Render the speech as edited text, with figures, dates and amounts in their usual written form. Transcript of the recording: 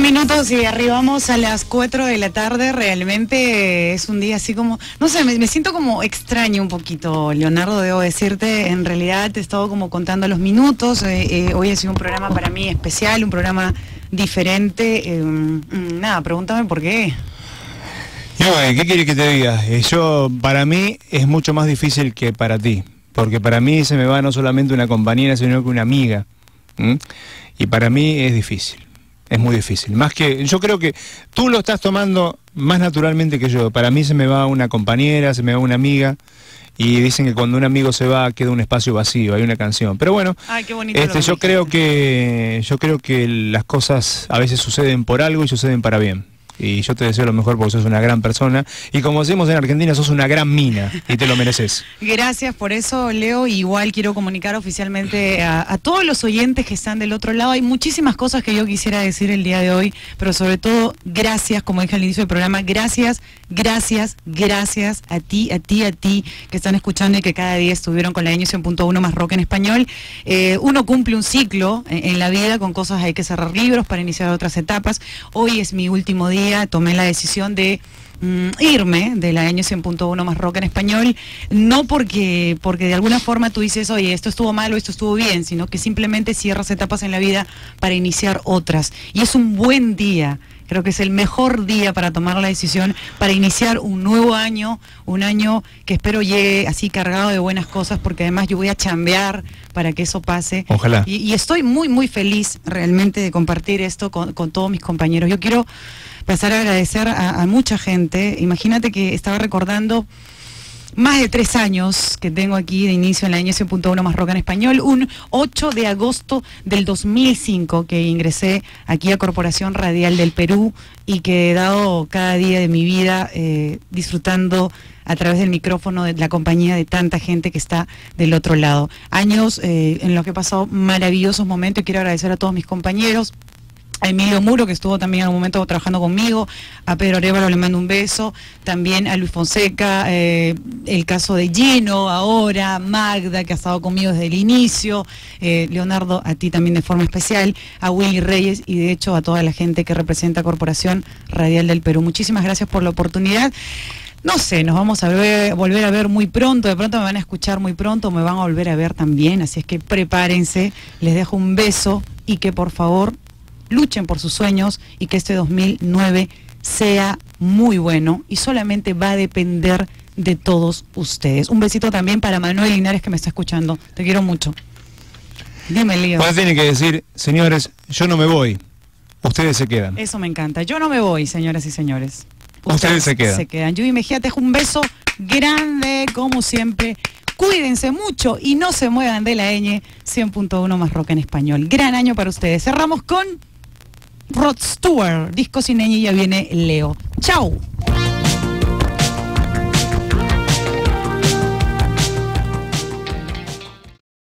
minutos y arribamos a las 4 de la tarde. Realmente es un día así como, no sé, me siento como extraño un poquito, Leonardo, debo decirte. En realidad te he estado como contando los minutos. Hoy ha sido un programa para mí especial, un programa diferente. Nada, pregúntame por qué. No, ¿qué quieres que te diga? Para mí es mucho más difícil que para ti, porque para mí se me va no solamente una compañera, sino que una amiga. Y para mí es difícil. Es muy difícil. Más que, yo creo que tú lo estás tomando más naturalmente que yo. Para mí se me va una compañera, se me va una amiga. Y dicen que cuando un amigo se va queda un espacio vacío, hay una canción. Pero bueno, ay, qué bonito yo creo que las cosas a veces suceden por algo y suceden para bien. Y yo te deseo lo mejor porque sos una gran persona. Y como decimos en Argentina, sos una gran mina y te lo mereces. Gracias por eso, Leo. Igual quiero comunicar oficialmente a todos los oyentes que están del otro lado. Hay muchísimas cosas que yo quisiera decir el día de hoy, pero sobre todo, gracias, como dije al inicio del programa, gracias a ti que están escuchando y que cada día estuvieron con la Ñ 100.1 más rock en español. Uno cumple un ciclo en la vida, con cosas hay que cerrar libros para iniciar otras etapas. Hoy es mi último día. Tomé la decisión de irme de la Ñ 100.1 más rock en español, no porque de alguna forma tú dices, oye, esto estuvo mal o esto estuvo bien, sino que simplemente cierras etapas en la vida para iniciar otras. Y es un buen día. Creo que es el mejor día para tomar la decisión, para iniciar un nuevo año, un año que espero llegue así cargado de buenas cosas, porque además yo voy a chambear para que eso pase. Ojalá. Y estoy muy feliz realmente de compartir esto con todos mis compañeros. Yo quiero pasar a agradecer a mucha gente. Imagínate que estaba recordando más de 3 años que tengo aquí de inicio en la Ñ 100.1 más rock en español, un 8 de agosto del 2005 que ingresé aquí a Corporación Radial del Perú y que he dado cada día de mi vida disfrutando a través del micrófono de la compañía de tanta gente que está del otro lado. Años en los que he pasado maravillosos momentos y quiero agradecer a todos mis compañeros. A Emilio Muro, que estuvo también en un momento trabajando conmigo, a Pedro Arévalo le mando un beso, también a Luis Fonseca, el caso de Gino ahora, Magda, que ha estado conmigo desde el inicio, Leonardo, a ti también de forma especial, a Willy Reyes y de hecho a toda la gente que representa Corporación Radial del Perú. Muchísimas gracias por la oportunidad. No sé, nos vamos a volver a ver muy pronto, de pronto me van a escuchar muy pronto, me van a volver a ver también, así es que prepárense, les dejo un beso y que por favor luchen por sus sueños y que este 2009 sea muy bueno y solamente va a depender de todos ustedes. Un besito también para Manuel Linares que me está escuchando. Te quiero mucho. Dime, Lío. Ahora tiene que decir, señores, yo no me voy. Ustedes se quedan. Eso me encanta. Yo no me voy, señoras y señores. Ustedes se quedan. Se quedan. Yubi Mejía, te dejo un beso grande, como siempre. Cuídense mucho y no se muevan de la Ñ 100.1 más rock en español. Gran año para ustedes. Cerramos con Rod Stewart, disco sin ñ, y ya viene Leo. ¡Chao!